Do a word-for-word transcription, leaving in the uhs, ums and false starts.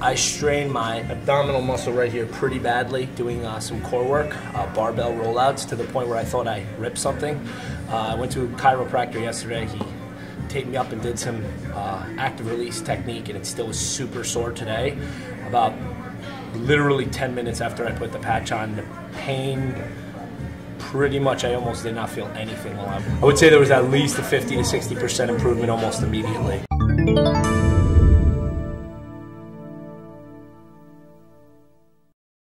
I strained my abdominal muscle right here pretty badly doing uh, some core work, uh, barbell rollouts, to the point where I thought I ripped something. Uh, I went to a chiropractor yesterday. He taped me up and did some uh, active release technique, and it still was super sore today. About literally ten minutes after I put the patch on, the pain, pretty much I almost did not feel anything while I I would say there was at least a fifty to sixty percent improvement almost immediately.